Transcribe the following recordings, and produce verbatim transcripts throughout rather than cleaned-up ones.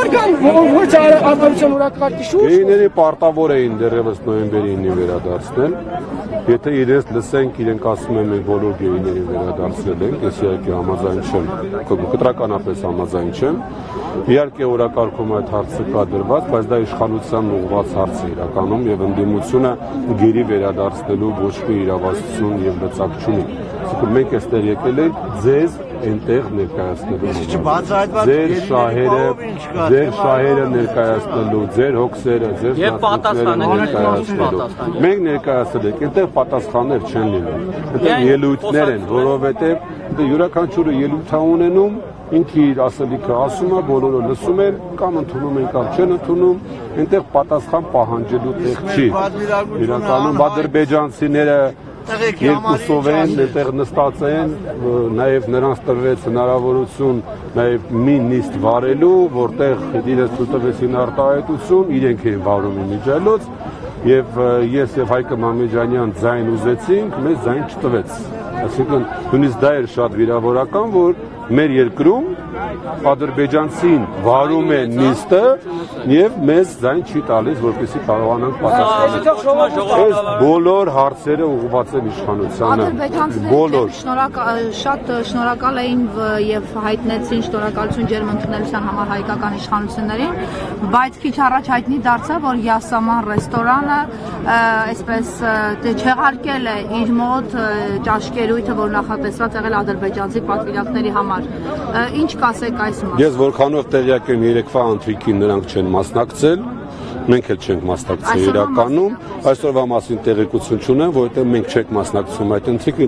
Ոչ ապրություն ուրակարգի շուրջ։ Գեիների պարտավոր էին դեռևս նոյեմբերի ինը վերադարձնել։ Եթե իրենց լսենք, իրենք ասում են մենք բոլոր գեիներին վերադարձնել ենք, ես իհարկե համաձայն չեմ, կտրականապես համաձայն չեմ։ Իհարկե օրակարգում այդ հարցը կա դրված, բայց դա իշխանության ուղղված հարց է իրականում եւ ընդդիմությունը գերի վերադարձնելու ոչ մի իրավասություն եւ լծակ չունի։ Այսինքն մենք այստեղ եկել ենք ձեզ այնտեղ ներկայացնելու, ձեր շահերը, ձեր շահերը ներկայացնելու, ձեր հոգսերը, ձեր զգացմունքները ներկայացնելու։ Մենք ներկայացել ենք, այնտեղ պատասխաններ չեն լինում, այնտեղ ելույթներ են, որովհետև յուրաքանչյուրը ելույթ է ունենում, ինքը իր ասելիքը ասում է, բոլորը լսում են, կամ ընդունում են, կամ չեն ընդունում, այնտեղ պատասխան պահանջելու տեղ չի։ Իրականում ադրբեջանցիները երկուսով են, այնտեղ նստած են, նաև նրանց տրվեց հնարավորություն նաև մի նիստ վարելու, որտեղ իրենց տվեցին արտահայտություն, իրենք էին վարում իմիջիայլոց, եւ ես եւ Հայկը Մամեջանյան ձայն ուզեցինք, մեզ ձայն չտվեց։ Այսինքն նույնիսկ դա էր շատ վիրավորական, որ մեր երկրում ադրբեջանցին վարում է նիստը եւ մեզ ձայն չի տալիս, որպեսզի կարողանանք պատասխանել։ Այս բոլոր հարցերը ուղղված են իշխանությանը։ Բոլոր շատ շնորհակալ էին եւ հայտնեցին շնորհակալություն ջերմընդունելության համար հայկական իշխանություններին, բայց քիչ առաջ հայտնի դարձավ, որ Յասաման ռեստորանը այսպես չեղարկել է իր մոտ ճաշկերույթը, որ նախատեսված եղել ադրբեջանցի պատվիրակների համար։ Ինչ կասեք այս մասին։ Ես որքանով տեղյակ եմ, երեկվա ընթրիքին նրանք չեն մասնակցել, մենք էլ չենք մասնակցել իրականում, այսօրվա մասին տեղեկություն չունեմ, որովհետև մենք չենք մասնակցում այդ ընթրիքին։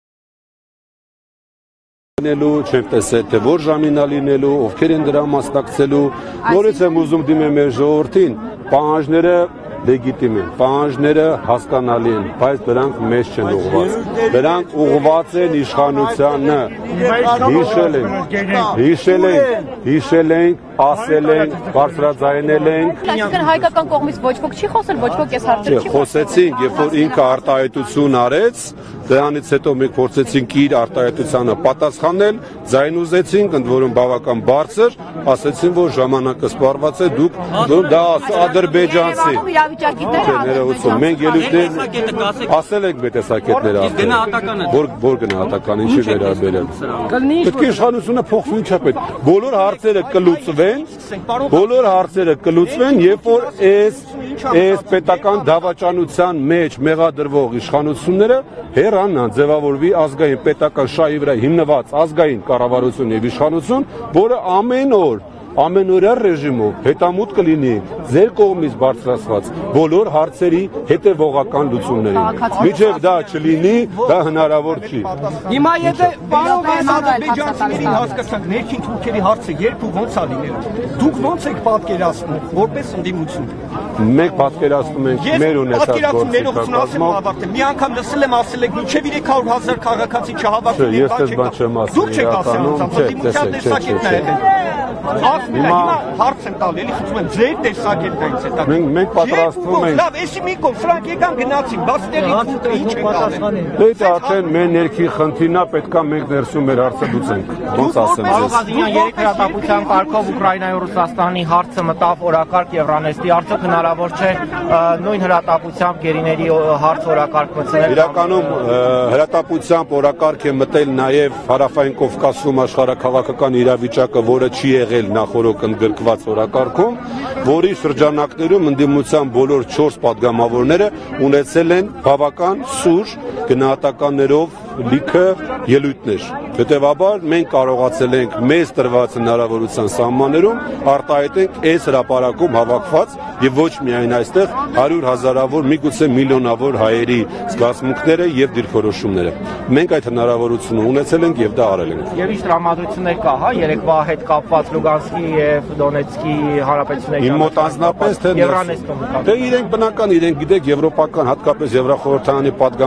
Չեմ տեսել, թե որ ժամին է լինելու, ովքեր են դրան մասնակցելու, նորից եմ ուզում դիմել մեր ժողովրդին, պահանջները լեգիտիմ են, պահանջները հասկանալի են, բայց դրանք մեզ չեն ուղղված, դրանք ուղղված են իշխանությանը, հիշել ենք, հիշել ենք, հիշել ենք, ասել ենք, բարձրաձայնել ենք։ Այսինքն հայկական կողմից ոչ ոք չի խոսել, ոչ ոք այս հարցը չի խոսել։ Խոսեցինք, երբ որ ինքը արտահայտություն արեց, դրանից հետո մենք փորձեցինք իր արտահայտությանը պատասխանել, ձայն ուզեցինք, ընդ որում բավական բարձր, ասեցին, որ ժամանակը սպառված է, դուք դա ադրբեջանցի։ Մենք ելույթներ ասել ենք մեր տեսակետները ասել։ Որ գնահատական ինչի վերաբերել։ Պետք է իշխանությունը փոխվի, ինչա պետք։ Բոլոր հարցերը կլուծվեն, բոլոր հարցերը կլուծվեն, երբ որ այս այս պետական դավաճանության մեջ մեղադրվող իշխանությունները հեռանան, ձևավորվի ազգային պետական շահի վրա հիմնված ազգային կառավարություն եւ իշխանություն, որը ամեն օր ամենօրյա ռեժիմով հետամուտ կլինի ձեր կողմից բարձրացված բոլոր հարցերի հետևողական լուծումներին։ Միջև դա չլինի, դա հնարավոր չի։ Հիմա եթե կարող են ադրբեջանցիներին հասկացանք ներքին թուրքերի հարցը երբ ու ոնց է լինելու, դուք ոնց եք պատկերացնում որպես ընդդիմություն։ Մենք պատկերացնում ենք մեր ունեցած գործիքակազմով։ Մի անգամ լսել եմ ասել եք մինչև երեք հարյուր հազար քաղաքացի չհավատում են։ Ես դες բան չեմ ասում։ Դուք չեք ասել, ընդդիմության տեսակետն է եղել։ Հիմա հարց եմ տալի, էլի խնդրում եմ, ձեր տեսակետն է ինձ հետաքրքրում։ Մենք պատրաստվում ենք։ Լավ, էսի մի կողմ, սրանք եկան գնացին, բաց տեղից ինչ են կանեն։ Դե դա արդեն մեր ներքի խնդիրն է, պետքա մենք ներսում մեր հարցը լուծենք։ Ոնց ասեմ ես։ Ղազարյան երեք հրատապության կարգով Ուկրաինայի ու Ռուսաստանի հարցը մտավ օրակարգ Եվրանեստի, արդյոք հնարավոր չէ նույն հրատապությամբ գերիների հարց օրակարգ մտցնել։ Իրականում հրատապությամբ օրակարգ է մտել նաև Հարավային Կովկասում աշխարհաքաղաքական իրավիճակը, որը չի եղել նախորոք ընդգրկված օրակարգում, որի շրջանակներում ընդդիմության բոլոր չորս падգամավորները ունեցել են բավական սուր գնահատականներով լիքը ելույթներ։ Հետևաբար մենք կարողացել ենք մեզ տրված հնարավորության սահմաններում արտահայտենք այս հրապարակում հավաքված եւ ոչ միայն այստեղ հարյուր հազարավոր, միգուցե միլիոնավոր հայերի զգացմունքները եւ դիրքորոշումները։ Մենք այդ հնարավորությունը ունեցել ենք եւ դա արել ենք։ Եվ ինչ տրամադրություններ կա, հա, երեկվա հետ կապված Լուգանսկի եւ Դոնեցկի հանրապետությունների Իմ մոտ անձնապես թե Եվրանեստում։ Դե իրենք բնական, իրենք գիտեք եվրոպական, հատկապես Եվրախորհրդարանի падգամավորները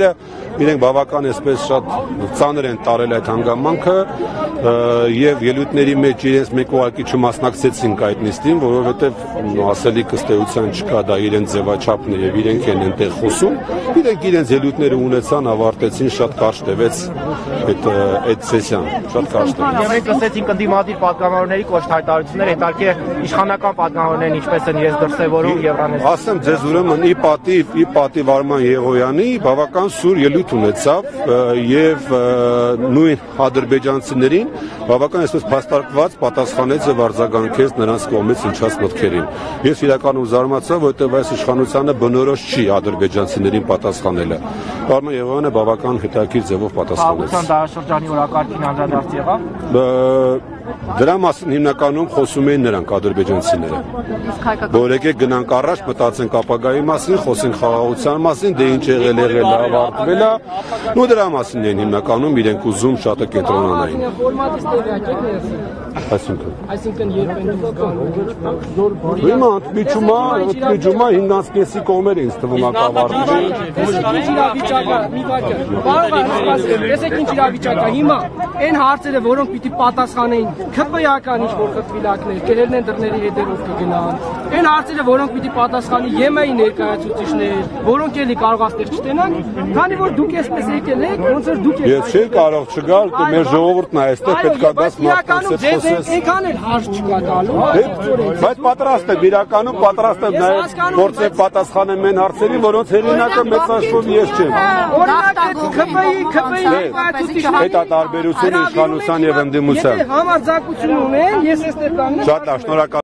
ընկերները իրենք բավական էսպես շատ ծանր են տարել այդ հանգամանքը եւ ելույթների մեջ իրենց մեկ ուղղակի չմասնակցեցին այդ նիստին, որովհետեւ ասելիք ըստեյության չկա, դա իրենց ձևաչափն է եւ իրենք են այնտեղ խոսում։ Իրենք իրենց ելույթները ունեցան, ավարտեցին, շատ կարճ տևեց այդ այդ սեսիան, շատ կարճ տևեց։ Եվ մենք լսեցինք ընդդիմադիր պատգամավորների կոշտ հայտարարություններ, հետարքի իշխանական պատգամավորներն ինչպես են ես դրսևորում Եվրանեստի։ Ասեմ ձեզ ուրեմն ի պատիվ, ի պատիվ Արման Եղոյանի բավական սուր ելույթ ունեցավ եւ նույն ադրբեջանցիներին բավական այսպես փաստարկված պատասխանեց եւ արձագանքեց նրանց կողմից ինչած մտքերին։ Ես իրականում զարմացա, որովհետեւ այս իշխանությունը բնորոշ չի ադրբեջանցիներին պատասխանելը։ Արման Եղոյանը բավական հետաքրքիր ձևով պատասխանեց։ Խաղաղության դարաշրջանի օրակարգին անդրադարձ եղավ։ Դրա մասին հիմնականում խոսում էին նրանք ադրբեջանցիները։ Որ եկեք գնանք առաջ, մտածենք ապագայի մասին, խոսենք խաղաղության մասին, դե ինչ եղել եղել է, ավարտվել է։ Ու դրա մասին էին հիմնականում իրենք ուզում շատը կենտրոնանային։ Այսինքն Այսինքն երբ են դուք գան Հիմա ընդմիջումա, ընդմիջումա հինգանց կեսի կողմեր ինձ թվում է կավարտվել։ Տեսեք ինչ իրավիճակը, մի վարքա։ Կարող է հասկանալ, տեսեք ինչ իրավիճակը։ Հիմա այն հարցերը, որոնք պիտի պատասխանեին ՔՊ-ական ինչ-որ խփվիլակներ, կերերն են դռների հետևով կգնան։ Այն հարցերը, որոնք պիտի պատասխանի ԵՄ-ի ներկայացուցիչներ, որոնք էլի կարող աստեղ չտենան, քանի որ դուք այսպես եկել եք, ոնց որ դուք եք։ Ես չի կարող չգալ, մեր ժողովուրդն է այստեղ պետք է դաս մարդկանց հետ խոսես։ Այնքան էլ հարց չկա տալու։ Բայց պատրաստ եմ, իրականում պատրաստ եմ նաև փորձել պատասխանեմ այն հարցերին, որոնց հերինակը մեծաշնորհ ես չեմ։ Օրինակ ՔՊ-ի, ՔՊ-ի ներկայացուցիչները Այդ է տարբերությունը իշխանության եւ ընդդիմության։ Եթե համարձակություն ունեն, ես այստեղ կանգնեմ։ Շատ լավ, շնորհակալ